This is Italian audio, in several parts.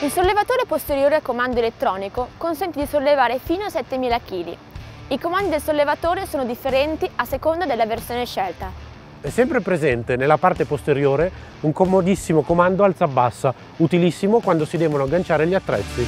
Il sollevatore posteriore a comando elettronico consente di sollevare fino a 7.000 kg. I comandi del sollevatore sono differenti a seconda della versione scelta. È sempre presente nella parte posteriore un comodissimo comando alza-bassa, utilissimo quando si devono agganciare gli attrezzi.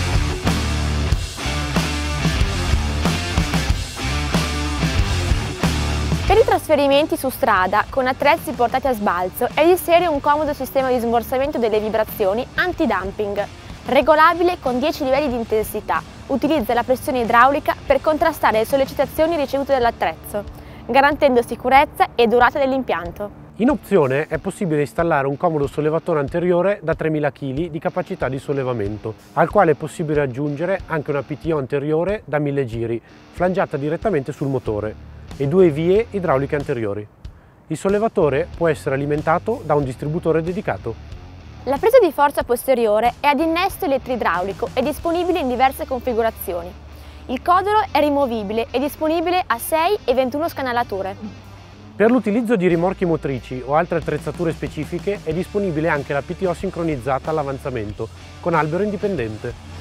Per i trasferimenti su strada con attrezzi portati a sbalzo è di serie un comodo sistema di smorzamento delle vibrazioni anti-dumping, regolabile con 10 livelli di intensità. Utilizza la pressione idraulica per contrastare le sollecitazioni ricevute dall'attrezzo, garantendo sicurezza e durata dell'impianto. In opzione è possibile installare un comodo sollevatore anteriore da 3.000 kg di capacità di sollevamento, al quale è possibile aggiungere anche una PTO anteriore da 1.000 giri, flangiata direttamente sul motore, e 2 vie idrauliche anteriori. Il sollevatore può essere alimentato da un distributore dedicato. La presa di forza posteriore è ad innesto elettroidraulico e disponibile in diverse configurazioni. Il codolo è rimovibile e disponibile a 6 e 21 scanalature. Per l'utilizzo di rimorchi motrici o altre attrezzature specifiche è disponibile anche la PTO sincronizzata all'avanzamento con albero indipendente.